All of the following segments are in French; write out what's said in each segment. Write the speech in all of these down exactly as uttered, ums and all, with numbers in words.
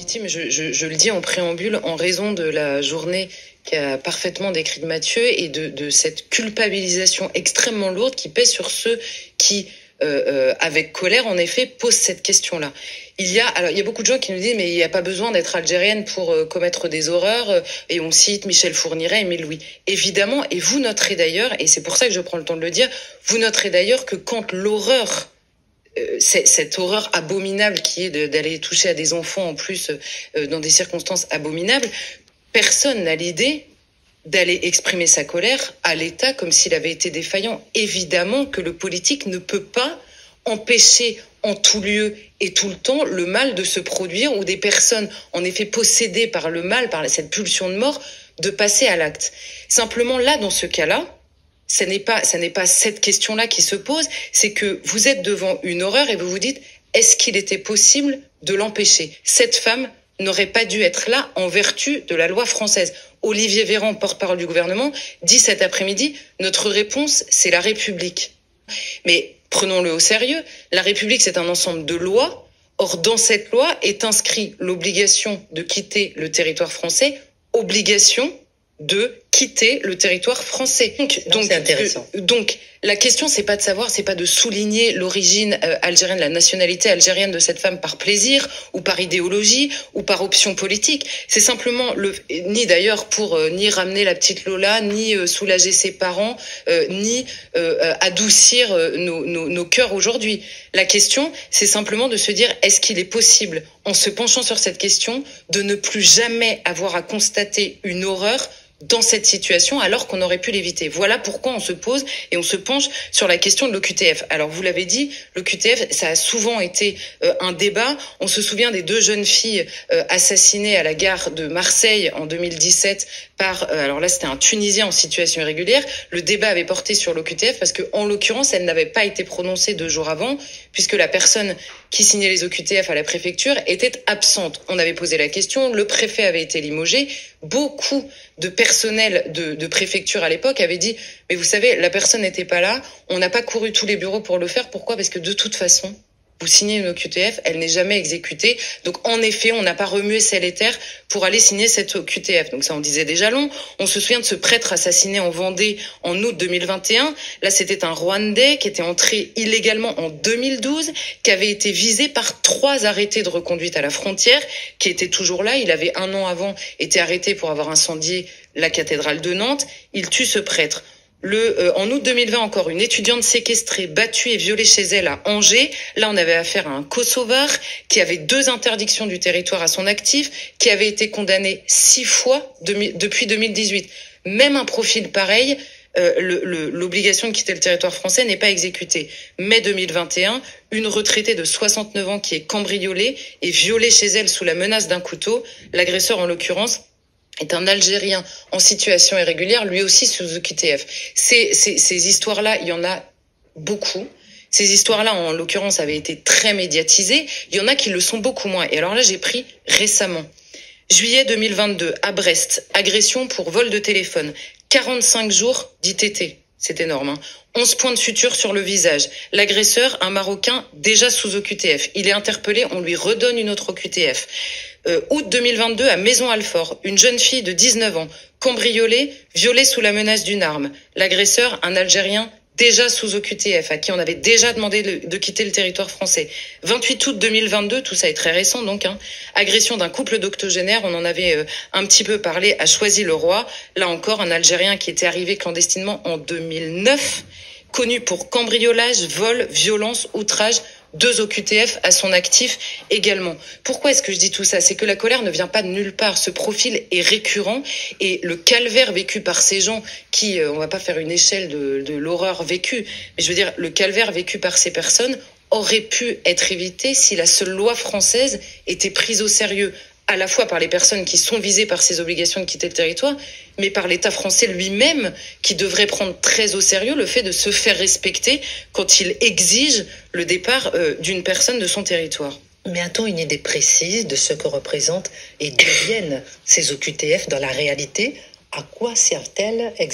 légitime, je, je, je le dis en préambule, en raison de la journée qu'a parfaitement décrite Mathieu et de, de cette culpabilisation extrêmement lourde qui pèse sur ceux qui, euh, euh, avec colère, en effet, posent cette question-là. Il y a, alors, il y a beaucoup de gens qui nous disent, mais il n'y a pas besoin d'être algérienne pour euh, commettre des horreurs, euh, et on cite Michel Fourniret, Émile Louis. Évidemment, et vous noterez d'ailleurs, et c'est pour ça que je prends le temps de le dire, vous noterez d'ailleurs que quand l'horreur, euh, c'est, cette horreur abominable qui est de, d'aller toucher à des enfants en plus euh, dans des circonstances abominables, personne n'a l'idée d'aller exprimer sa colère à l'État comme s'il avait été défaillant. Évidemment que le politique ne peut pas empêcher en tout lieu et tout le temps le mal de se produire ou des personnes en effet possédées par le mal, par cette pulsion de mort, de passer à l'acte. Simplement là, dans ce cas-là, ça n'est pas, ça n'est pas cette question-là qui se pose, c'est que vous êtes devant une horreur et vous vous dites, est-ce qu'il était possible de l'empêcher ? Cette femme n'aurait pas dû être là en vertu de la loi française. Olivier Véran, porte-parole du gouvernement, dit cet après-midi, notre réponse, c'est la République. Mais prenons-le au sérieux, la République, c'est un ensemble de lois. Or, dans cette loi est inscrit l'obligation de quitter le territoire français, obligation de quitter le territoire français. Donc, donc c'est intéressant. Euh, donc, la question, c'est pas de savoir, c'est pas de souligner l'origine euh, algérienne, la nationalité algérienne de cette femme par plaisir ou par idéologie ou par option politique. C'est simplement le, ni d'ailleurs pour euh, ni ramener la petite Lola, ni euh, soulager ses parents, euh, ni euh, adoucir euh, nos, nos, nos cœurs aujourd'hui. La question, c'est simplement de se dire, est-ce qu'il est possible, en se penchant sur cette question, de ne plus jamais avoir à constater une horreur dans cette situation alors qu'on aurait pu l'éviter. Voilà pourquoi on se pose et on se penche sur la question de l'O Q T F. Alors vous l'avez dit, l'O Q T F, ça a souvent été euh, un débat. On se souvient des deux jeunes filles euh, assassinées à la gare de Marseille en deux mille dix-sept par, euh, alors là c'était un Tunisien en situation irrégulière. Le débat avait porté sur l'O Q T F parce que en l'occurrence elle n'avait pas été prononcée deux jours avant puisque la personne qui signait les O Q T F à la préfecture était absente. On avait posé la question, le préfet avait été limogé. Beaucoup de personnel de, de préfecture à l'époque avait dit « Mais vous savez, la personne n'était pas là, on n'a pas couru tous les bureaux pour le faire. Pourquoi ? Parce que de toute façon, vous signez une O Q T F, elle n'est jamais exécutée. Donc en effet, on n'a pas remué ciel et terre pour aller signer cette O Q T F. Donc ça en disait déjà long. On se souvient de ce prêtre assassiné en Vendée en août deux mille vingt et un. Là, c'était un Rwandais qui était entré illégalement en deux mille douze, qui avait été visé par trois arrêtés de reconduite à la frontière, qui était toujours là. Il avait un an avant été arrêté pour avoir incendié la cathédrale de Nantes. Il tue ce prêtre. Le, euh, en août deux mille vingt, encore une étudiante séquestrée, battue et violée chez elle à Angers. Là, on avait affaire à un Kosovar qui avait deux interdictions du territoire à son actif, qui avait été condamné six fois de, depuis deux mille dix-huit. Même un profil pareil, euh, le, le, l'obligation de quitter le territoire français n'est pas exécutée. Mai deux mille vingt et un, une retraitée de soixante-neuf ans qui est cambriolée et violée chez elle sous la menace d'un couteau. L'agresseur, en l'occurrence, est un Algérien en situation irrégulière, lui aussi sous O Q T F. Ces, ces, ces histoires-là, il y en a beaucoup. Ces histoires-là, en l'occurrence, avaient été très médiatisées. Il y en a qui le sont beaucoup moins. Et alors là, j'ai pris récemment. Juillet deux mille vingt-deux, à Brest, agression pour vol de téléphone. quarante-cinq jours d'I T T. C'est énorme, hein. onze points de suture sur le visage. L'agresseur, un Marocain, déjà sous O Q T F. Il est interpellé, on lui redonne une autre O Q T F. Euh, août deux mille vingt-deux, à Maison-Alfort, une jeune fille de dix-neuf ans, cambriolée, violée sous la menace d'une arme. L'agresseur, un Algérien, déjà sous O Q T F, à qui on avait déjà demandé de, de quitter le territoire français. vingt-huit août deux mille vingt-deux, tout ça est très récent donc, hein, agression d'un couple d'octogénaires, on en avait euh, un petit peu parlé, à Choisy-le-Roi. Là encore, un Algérien qui était arrivé clandestinement en deux mille neuf, connu pour cambriolage, vol, violence, outrage, deux O Q T F à son actif également. Pourquoi est-ce que je dis tout ça ? C'est que la colère ne vient pas de nulle part. Ce profil est récurrent et le calvaire vécu par ces gens qui, euh, on va pas faire une échelle de, de l'horreur vécue, mais je veux dire, le calvaire vécu par ces personnes aurait pu être évité si la seule loi française était prise au sérieux, à la fois par les personnes qui sont visées par ces obligations de quitter le territoire, mais par l'État français lui-même, qui devrait prendre très au sérieux le fait de se faire respecter quand il exige le départ euh, d'une personne de son territoire. Mais a-t-on une idée précise de ce que représentent et deviennent ces O Q T F dans la réalité ? À quoi servent-elles exactement ?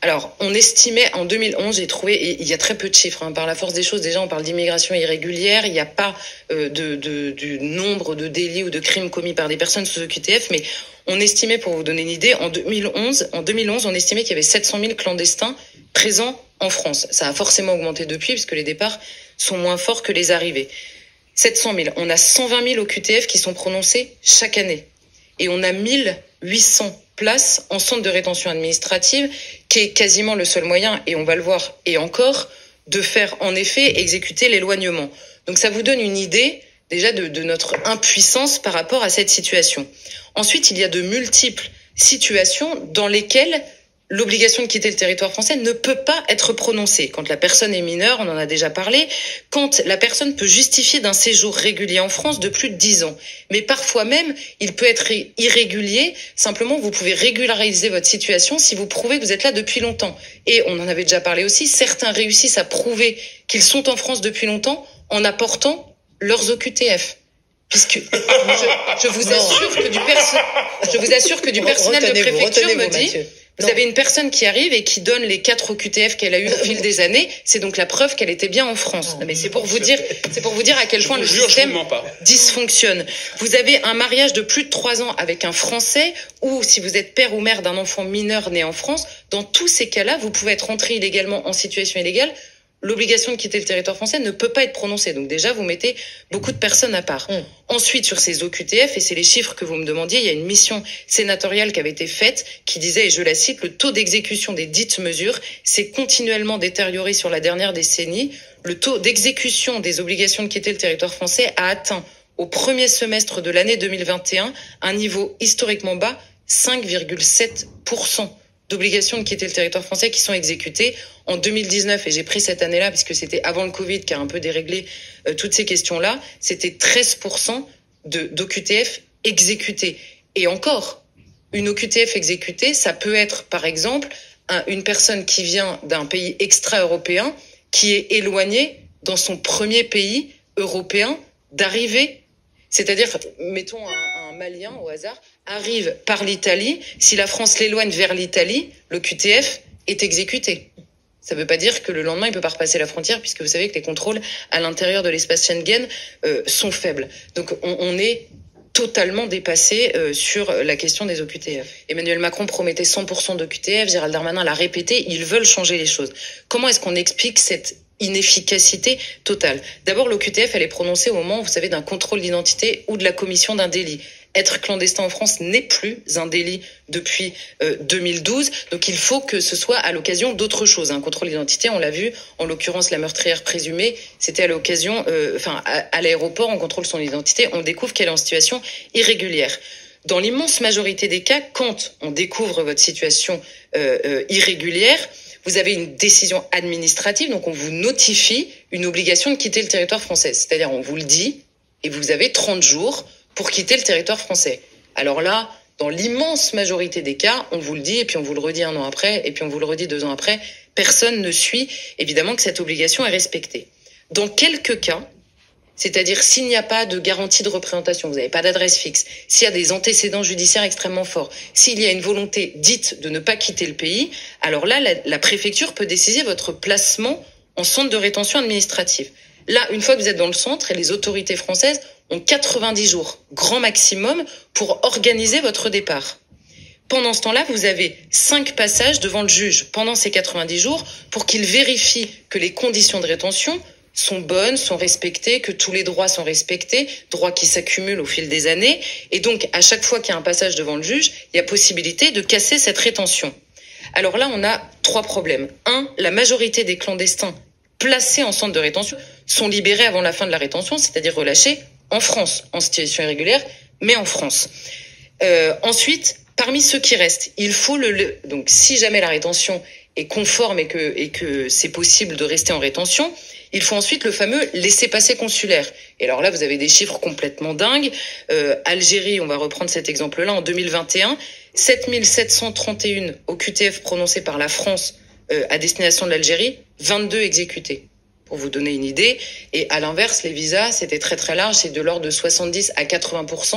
Alors, on estimait en deux mille onze, j'ai trouvé, et il y a très peu de chiffres, hein, par la force des choses, déjà on parle d'immigration irrégulière, il n'y a pas euh, de, de, du nombre de délits ou de crimes commis par des personnes sous O Q T F, mais on estimait, pour vous donner une idée, en deux mille onze, en deux mille onze, on estimait qu'il y avait sept cent mille clandestins présents en France. Ça a forcément augmenté depuis, puisque les départs sont moins forts que les arrivées. sept cent mille. On a cent vingt mille O Q T F qui sont prononcés chaque année. Et on a mille huit cents places en centre de rétention administrative, qui est quasiment le seul moyen, et on va le voir, et encore, de faire en effet exécuter l'éloignement. Donc ça vous donne une idée déjà de, de notre impuissance par rapport à cette situation. Ensuite, il y a de multiples situations dans lesquelles l'obligation de quitter le territoire français ne peut pas être prononcée. Quand la personne est mineure, on en a déjà parlé, quand la personne peut justifier d'un séjour régulier en France de plus de dix ans. Mais parfois même, il peut être irrégulier. Simplement, vous pouvez régulariser votre situation si vous prouvez que vous êtes là depuis longtemps. Et on en avait déjà parlé aussi, certains réussissent à prouver qu'ils sont en France depuis longtemps en apportant leurs O Q T F. Puisque je, je vous assure que du perso- je vous assure que du personnel de préfecture me dit... Mathieu. Vous non. avez une personne qui arrive et qui donne les quatre O Q T F qu'elle a eu au fil des années. C'est donc la preuve qu'elle était bien en France. Non, mais c'est pour vous dire, c'est pour vous dire à quel point le jure, système dysfonctionne. Vous avez un mariage de plus de trois ans avec un Français, ou si vous êtes père ou mère d'un enfant mineur né en France, dans tous ces cas-là, vous pouvez être entré illégalement en situation illégale. L'obligation de quitter le territoire français ne peut pas être prononcée. Donc déjà, vous mettez beaucoup de personnes à part. Mmh. Ensuite, sur ces O Q T F, et c'est les chiffres que vous me demandiez, il y a une mission sénatoriale qui avait été faite qui disait, et je la cite, le taux d'exécution des dites mesures s'est continuellement détérioré sur la dernière décennie. Le taux d'exécution des obligations de quitter le territoire français a atteint au premier semestre de l'année deux mille vingt et un un niveau historiquement bas, cinq virgule sept pour cent. D'obligations de quitter le territoire français qui sont exécutées en deux mille dix-neuf, et j'ai pris cette année-là puisque c'était avant le Covid qui a un peu déréglé euh, toutes ces questions-là, c'était treize pour cent de d'O Q T F exécutés. Et encore, une O Q T F exécutée, ça peut être par exemple un, une personne qui vient d'un pays extra-européen qui est éloignée dans son premier pays européen d'arrivée. C'est-à-dire, mettons un, un Malien au hasard, arrive par l'Italie, si la France l'éloigne vers l'Italie, l'O Q T F est exécuté. Ça ne veut pas dire que le lendemain, il ne peut pas repasser la frontière, puisque vous savez que les contrôles à l'intérieur de l'espace Schengen euh, sont faibles. Donc on, on est totalement dépassé euh, sur la question des O Q T F. Emmanuel Macron promettait cent pour cent d'O Q T F, Gérald Darmanin l'a répété, ils veulent changer les choses. Comment est-ce qu'on explique cette inefficacité totale? D'abord, l'O Q T F, elle est prononcée au moment, vous savez, d'un contrôle d'identité ou de la commission d'un délit. Être clandestin en France n'est plus un délit depuis euh, deux mille douze, donc il faut que ce soit à l'occasion d'autres choses. Un contrôle d'identité, on l'a vu, en l'occurrence la meurtrière présumée, c'était à l'occasion, euh, enfin à, à l'aéroport, on contrôle son identité, on découvre qu'elle est en situation irrégulière. Dans l'immense majorité des cas, quand on découvre votre situation euh, euh, irrégulière, vous avez une décision administrative, donc on vous notifie une obligation de quitter le territoire français. C'est-à-dire, on vous le dit, et vous avez trente jours pour quitter le territoire français. Alors là, dans l'immense majorité des cas, on vous le dit, et puis on vous le redit un an après, et puis on vous le redit deux ans après, personne ne suit, évidemment, que cette obligation est respectée. Dans quelques cas, c'est-à-dire s'il n'y a pas de garantie de représentation, vous n'avez pas d'adresse fixe, s'il y a des antécédents judiciaires extrêmement forts, s'il y a une volonté dite de ne pas quitter le pays, alors là, la, la préfecture peut décider votre placement en centre de rétention administrative. Là, une fois que vous êtes dans le centre, et les autorités françaises ont quatre-vingt-dix jours, grand maximum, pour organiser votre départ. Pendant ce temps-là, vous avez cinq passages devant le juge pendant ces quatre-vingt-dix jours pour qu'il vérifie que les conditions de rétention sont bonnes, sont respectées, que tous les droits sont respectés, droits qui s'accumulent au fil des années. Et donc, à chaque fois qu'il y a un passage devant le juge, il y a possibilité de casser cette rétention. Alors là, on a trois problèmes. Un, la majorité des clandestins placés en centre de rétention sont libérés avant la fin de la rétention, c'est-à-dire relâchés en France, en situation irrégulière, mais en France. Euh, ensuite, parmi ceux qui restent, il faut le, le... Donc, si jamais la rétention est conforme et que, et que c'est possible de rester en rétention, il faut ensuite le fameux laissez-passer consulaire. Et alors là, vous avez des chiffres complètement dingues. Euh, Algérie, on va reprendre cet exemple-là, en deux mille vingt et un, sept mille sept cent trente et un O Q T F prononcés par la France euh, à destination de l'Algérie, vingt-deux exécutés. Pour vous donner une idée. Et à l'inverse, les visas, c'était très très large, c'est de l'ordre de soixante-dix à quatre-vingts pour cent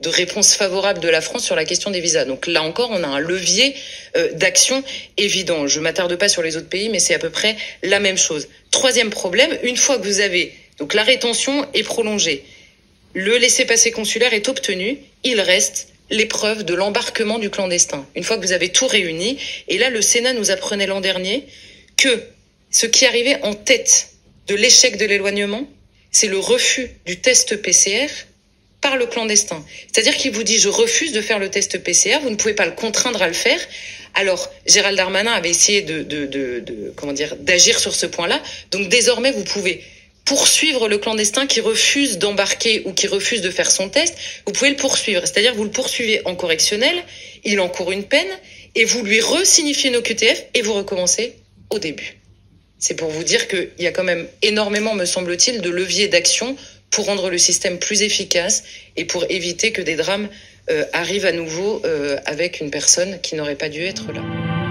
de réponse favorable de la France sur la question des visas. Donc là encore, on a un levier euh, d'action évident. Je m'attarde pas sur les autres pays, mais c'est à peu près la même chose. Troisième problème, une fois que vous avez... Donc la rétention est prolongée, le laissez-passer consulaire est obtenu, il reste les preuves de l'embarquement du clandestin. Une fois que vous avez tout réuni, et là le Sénat nous apprenait l'an dernier que ce qui arrivait en tête de l'échec de l'éloignement, c'est le refus du test P C R par le clandestin. C'est-à-dire qu'il vous dit « je refuse de faire le test P C R », vous ne pouvez pas le contraindre à le faire. Alors, Gérald Darmanin avait essayé de, de, de, de comment dire, d'agir sur ce point-là. Donc désormais, vous pouvez poursuivre le clandestin qui refuse d'embarquer ou qui refuse de faire son test. Vous pouvez le poursuivre. C'est-à-dire que vous le poursuivez en correctionnel, il encourt une peine, et vous lui re-signifiez une O Q T F et vous recommencez au début. C'est pour vous dire qu'il y a quand même énormément, me semble-t-il, de leviers d'action pour rendre le système plus efficace et pour éviter que des drames euh, arrivent à nouveau euh, avec une personne qui n'aurait pas dû être là.